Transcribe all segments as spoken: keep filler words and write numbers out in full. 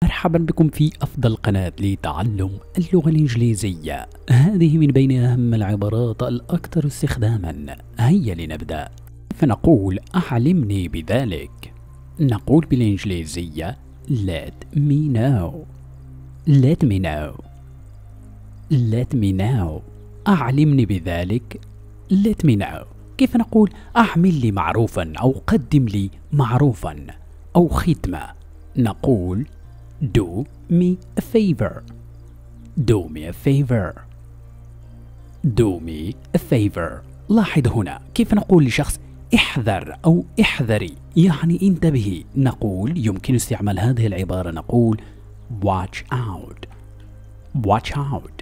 مرحبا بكم في أفضل قناة لتعلم اللغة الإنجليزية. هذه من بين أهم العبارات الأكثر استخداما. هيا لنبدأ. فنقول أعلمني بذلك. نقول بالإنجليزية let me know. let me know. let me know. أعلمني بذلك. let me know. كيف نقول أعمل لي معروفا أو قدم لي معروفا أو خدمة؟ نقول do me a favor. do me a favor. do me a favor. لاحظ هنا كيف نقول لشخص احذر أو احذري، يعني انتبهي. نقول يمكن استعمال هذه العبارة، نقول watch out. watch out.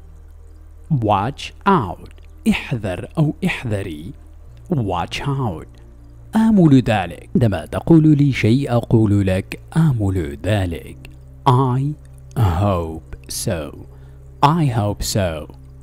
watch out. احذر أو احذري. watch out. آمل ذلك. عندما تقول لي شيء أقول لك آمل ذلك. I hope so. I hope so.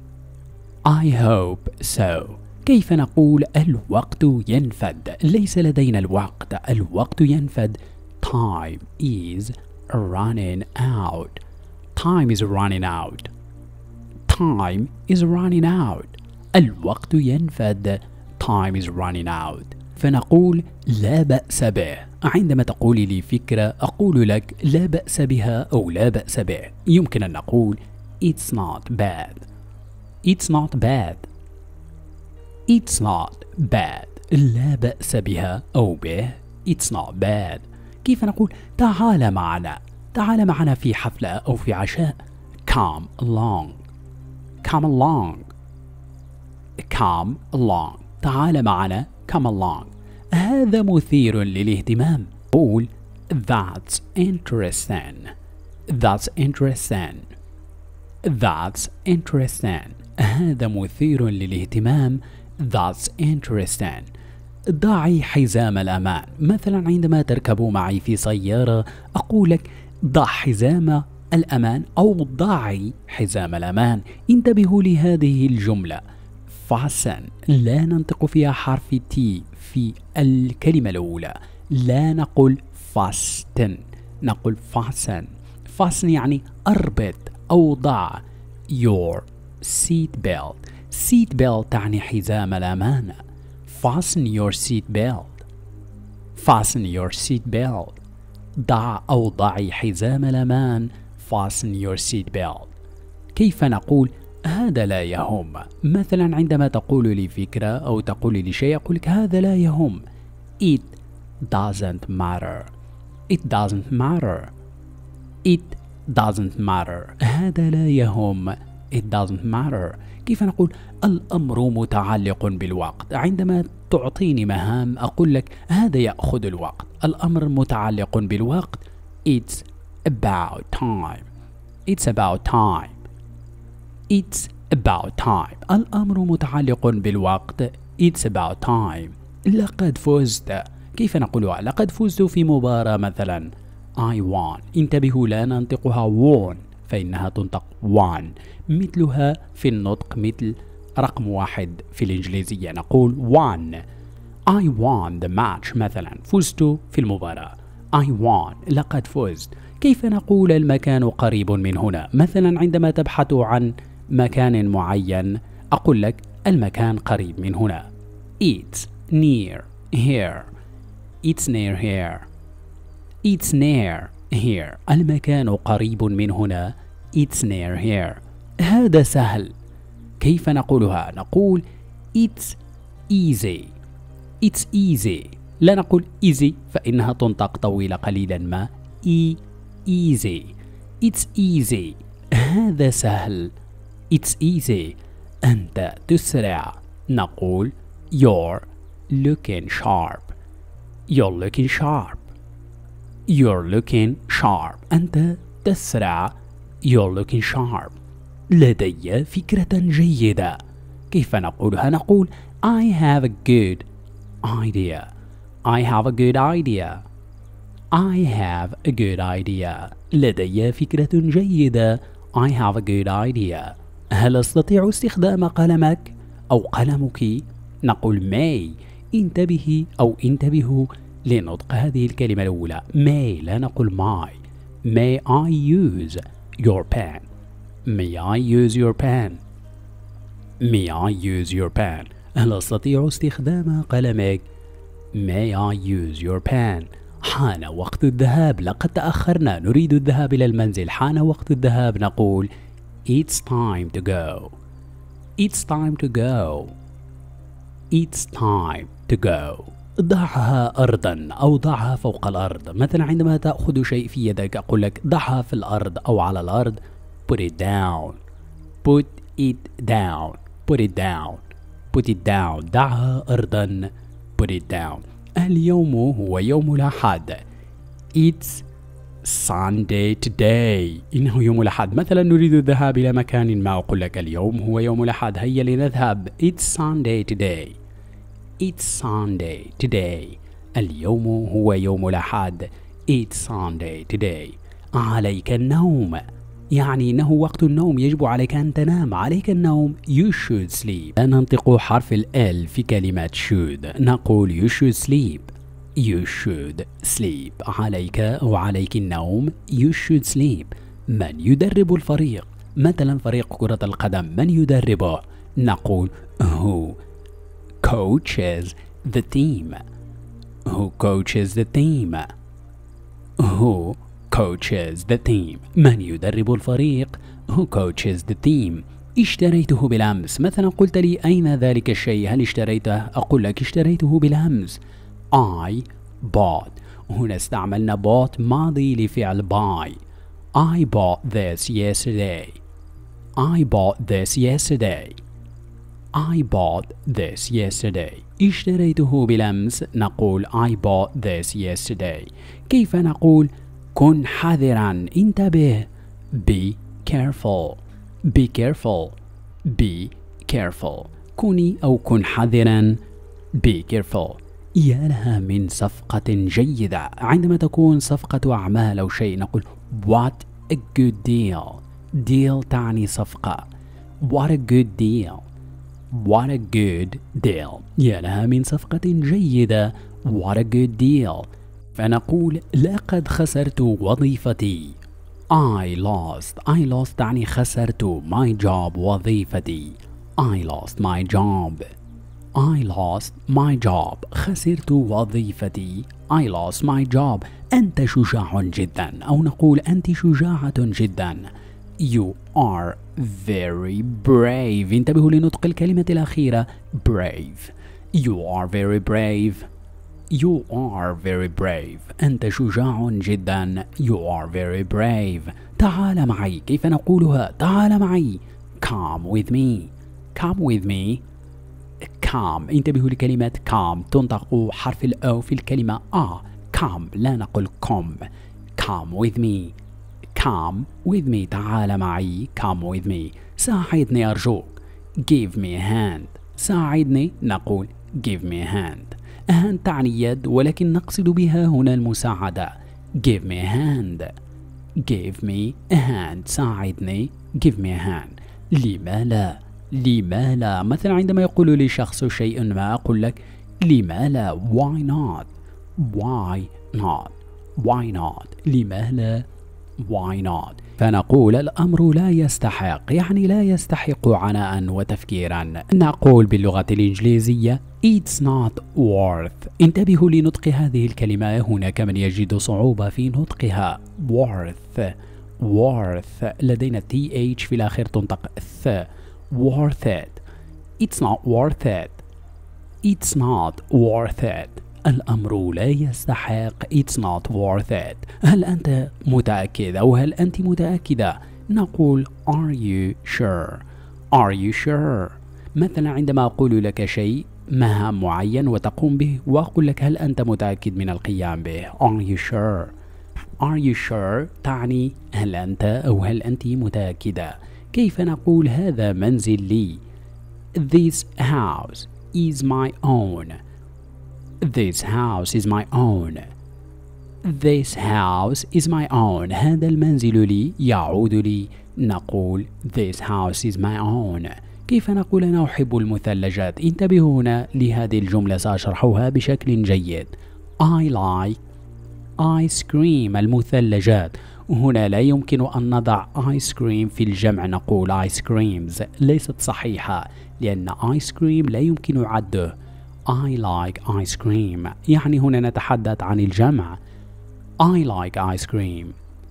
I hope so. كيف نقول الوقت ينفد؟ ليس لدينا الوقت، الوقت ينفد. Time is running out. Time is running out. Time is running out. الوقت ينفد. Time is running out. فنقول لا بأس به. عندما تقول لي فكرة أقول لك لا بأس بها أو لا بأس به. يمكن أن نقول It's not bad. It's not bad. It's not bad. لا بأس بها أو به. It's not bad. كيف نقول تعال معنا؟ تعال معنا في حفلة أو في عشاء. Come along. Come along. Come along. تعال معنا. Come along. هذا مثير للاهتمام. قول That's interesting. That's interesting. That's interesting. هذا مثير للاهتمام. That's interesting. ضعي حزام الأمان. مثلا عندما تركب معي في سيارة أقول لك ضع حزام الأمان أو ضعي حزام الأمان. انتبهوا لهذه الجملة. fasten. لا ننطق فيها حرف تي في الكلمة الأولى. لا نقول fasten، نقول fasten. fasten يعني أربط أو ضع. your seat belt. seat belt تعني حزام الأمان. fasten your seat belt. fasten your seat belt. ضع أو ضعي حزام الأمان. fasten your seat belt. كيف نقول هذا لا يهم؟ مثلا عندما تقول لي فكرة أو تقول لي شيء أقول لك هذا لا يهم. It doesn't matter. It doesn't matter. It doesn't matter. هذا لا يهم. It doesn't matter. كيف نقول الأمر متعلق بالوقت؟ عندما تعطيني مهام أقول لك هذا يأخذ الوقت. الأمر متعلق بالوقت. It's about time. It's about time. It's about time. الأمر متعلق بالوقت. It's about time. لقد فزت. كيف نقولها؟ لقد فزت في مباراة مثلا. I won. انتبهوا لا ننطقها won فإنها تنطق won. مثلها في النطق مثل رقم واحد في الإنجليزية نقول won. I won the match مثلا. فزت في المباراة. I won. لقد فزت. كيف نقول المكان قريب من هنا؟ مثلا عندما تبحث عن مكان معين أقول لك المكان قريب من هنا. It's near here. It's near here. It's near here. المكان قريب من هنا. It's near here. هذا سهل. كيف نقولها؟ نقول It's easy. It's easy. لا نقول easy فإنها تنطق طويلة قليلا ما. E easy. It's easy. هذا سهل. It's easy. أنت تسرع. نقول You're looking sharp. You're looking sharp. You're looking sharp. أنت تسرع. You're looking sharp. لدي فكرة جيدة. كيف نقولها؟ نقول I have a good idea. I have a good idea. I have a good idea. لدي فكرة جيدة. I have a good idea. هل أستطيع استخدام قلمك أو قلمك؟ نقول may. انتبهي أو انتبهوا لنطق هذه الكلمة الأولى. may لا نقول my. May I use your pen? May I use your pen? May I use your pen? هل أستطيع استخدام قلمك؟ May I use your pen? حان وقت الذهاب، لقد تأخرنا، نريد الذهاب إلى المنزل. حان وقت الذهاب نقول It's time to go. It's time to go. It's time to go. ضعها أرضا أو ضعها فوق الأرض. مثلا عندما تأخذ شيء في يدك أقول لك ضعها في الأرض أو على الأرض. Put it down. Put it down. Put it down. Put it down. ضعها أرضا. Put it down. اليوم هو يوم الأحد. It's Sunday today. إنه يوم الأحد. مثلا نريد الذهاب إلى مكان ما أقول لك اليوم هو يوم الأحد، هيا لنذهب. It's Sunday today. It's Sunday today. اليوم هو يوم الأحد. It's Sunday today. عليك النوم، يعني إنه وقت النوم، يجب عليك أن تنام. عليك النوم. You should sleep. ننطق حرف ال L في كلمة should. نقول you should sleep. You should sleep. عليك أو عليك النوم. You should sleep. من يدرب الفريق؟ مثلا فريق كرة القدم، من يدربه؟ نقول who coaches the team. Who coaches the team. Who coaches the team. من يدرب الفريق؟ Who coaches the team. اشتريته بالأمس. مثلا قلت لي أين ذلك الشيء؟ هل اشتريته؟ أقول لك اشتريته بالأمس. I bought. هنا استعملنا bought ماضي لفعل buy. I bought this yesterday. I bought this yesterday. I bought this yesterday. اشتريته بالأمس. نقول I bought this yesterday. كيف نقول كن حذرا، انتبه. Be careful. Be careful. Be careful. كوني أو كن حذرا. Be careful. يا لها من صفقة جيدة. عندما تكون صفقة أعمال أو شيء نقول what a good deal. deal تعني صفقة. What a good deal. What a good deal. يا لها من صفقة جيدة. What a good deal. فنقول لقد خسرت وظيفتي. I lost. I lost تعني خسرت. My job وظيفتي. I lost my job. I lost my job. خسرت وظيفتي. I lost my job. أنت شجاع جدا، أو نقول أنت شجاعة جدا. You are very brave. انتبهوا لنطق الكلمة الأخيرة brave. You are very brave. You are very brave. أنت شجاع جدا. You are very brave. تعال معي. كيف نقولها؟ تعال معي. Come with me. Come with me. Come. انتبهوا لكلمة come تنطق حرف ال O في الكلمة آ. Come لا نقول come. Come with me. Come with me. تعال معي. Come with me. ساعدني أرجوك. Give me a hand. ساعدني نقول give me a hand. a hand تعني يد، ولكن نقصد بها هنا المساعدة. Give me a hand. Give me a hand. ساعدني. Give me a hand. لما لا؟ لما لا؟ مثلا عندما يقول لي شخص شيء ما أقول لك لما لا؟ Why not? Why not? Why not? لما لا؟ Why not? فنقول الأمر لا يستحق، يعني لا يستحق عناء وتفكيرا. نقول باللغة الإنجليزية It's not worth. انتبهوا لنطق هذه الكلمة، هناك من يجد صعوبة في نطقها. worth worth لدينا تي اتش في الآخر تنطق ث. worth it. It's not worth it. It's not worth it. الأمر لا يستحق. It's not worth it. هل أنت متأكد أو هل أنت متأكدة؟ نقول Are you sure? Are you sure? مثلا عندما أقول لك شيء مهام معين وتقوم به وأقول لك هل أنت متأكد من القيام به؟ Are you sure? Are you sure تعني هل أنت أو هل أنت متأكدة. كيف نقول هذا منزل لي؟ This house is my own. This house is my own. This house is my own. هذا المنزل لي، يعود لي. نقول This house is my own. كيف نقول أنا أحب المثلجات؟ انتبهوا هنا لهذه الجملة سأشرحها بشكل جيد. I like ice cream. المثلجات. هنا لا يمكن أن نضع آيس كريم في الجمع نقول آيس كريمز، ليست صحيحة لأن آيس كريم لا يمكن عده. I like ice cream، يعني هنا نتحدث عن الجمع. I like ice cream.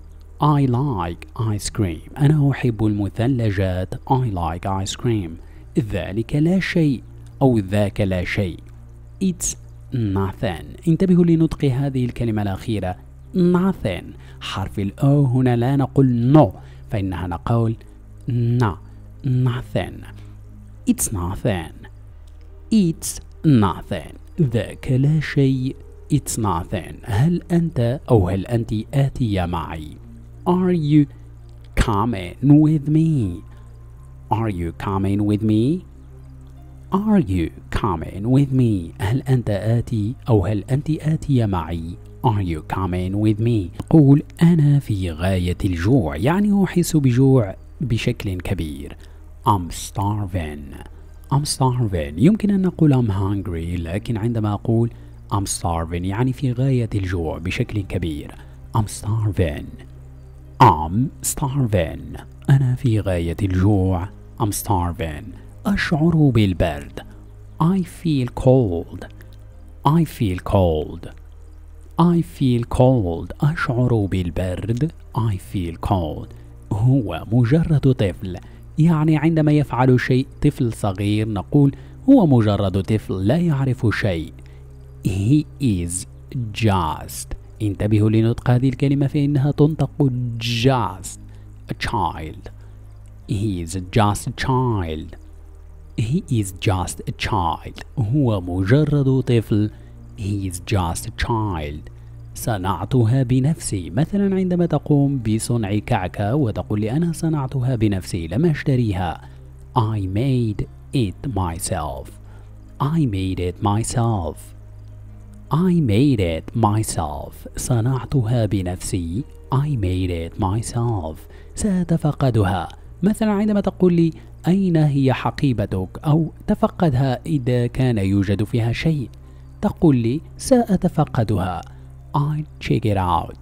I like ice cream. أنا أحب المثلجات. I like ice cream. ذلك لا شيء أو ذاك لا شيء. It's nothing. انتبهوا لنطق هذه الكلمة الأخيرة nothing. حرف الأو هنا لا نقول no، فإنها نقول na nothing. It's nothing. It's nothing. ذاك لا شيء. It's nothing. هل أنت أو هل أنت آتية معي؟ Are you coming with me? Are you coming with me? Are you coming with me? هل أنت آتي أو هل أنت آتية معي؟ Are you coming with me? قول أنا في غاية الجوع، يعني أحس بجوع بشكل كبير. I'm starving. I'm starving. يمكن أن نقول I'm hungry، لكن عندما أقول I'm starving يعني في غاية الجوع بشكل كبير. I'm starving. I'm starving. أنا في غاية الجوع. I'm starving. أشعر بالبرد. I feel cold. I feel cold. I feel cold. أشعر بالبرد. I feel cold. هو مجرد طفل، يعني عندما يفعل شيء طفل صغير نقول هو مجرد طفل لا يعرف شيء. He is just. انتبهوا لنطق هذه الكلمة فإنها تنطق just. A child. He is just a child. He is just a child. هو مجرد طفل. He is just a child. صنعتها بنفسي، مثلا عندما تقوم بصنع كعكة وتقول لي أنا صنعتها بنفسي لم أشتريها. I made it myself. I made it myself. I made it myself. صنعتها بنفسي. I made it myself. سأتفقدها، مثلا عندما تقول لي أين هي حقيبتك أو تفقدها إذا كان يوجد فيها شيء، تقول لي سأتفقدها. I check it out.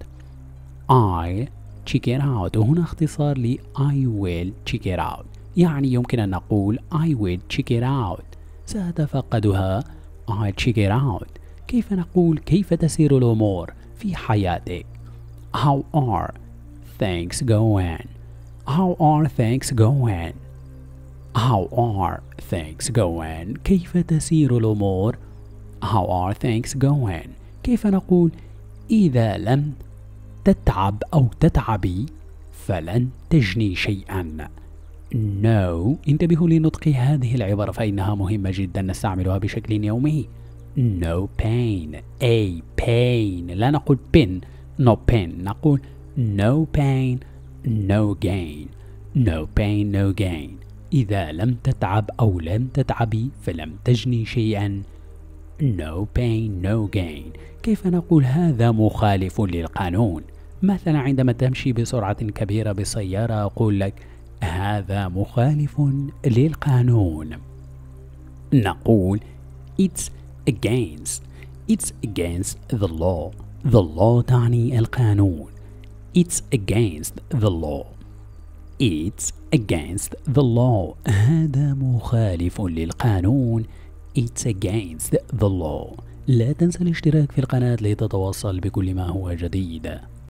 I check it out. وهنا اختصار ل I will check it out، يعني يمكن أن نقول I will check it out. سأتفقدها. I check it out. كيف نقول كيف تسير الأمور في حياتك؟ How are things going? How are things going? How are things going? كيف تسير الأمور؟ How are things going? كيف نقول إذا لم تتعب أو تتعبي فلن تجني شيئا؟ No. انتبهوا لنطق هذه العبارة فإنها مهمة جدا نستعملها بشكل يومي. No pain. A pain. لا نقول pin. No pain. نقول no pain no gain. No pain no gain. إذا لم تتعب أو لم تتعبي فلم تجني شيئا. No pain no gain. كيف نقول هذا مخالف للقانون؟ مثلا عندما تمشي بسرعة كبيرة بسيارة أقول لك هذا مخالف للقانون. نقول It's against. It's against the law. The law تعني القانون. It's against the law. It's against the law. هذا مخالف للقانون. It's against the law. لا تنسى الاشتراك في القناة لتتواصل بكل ما هو جديد.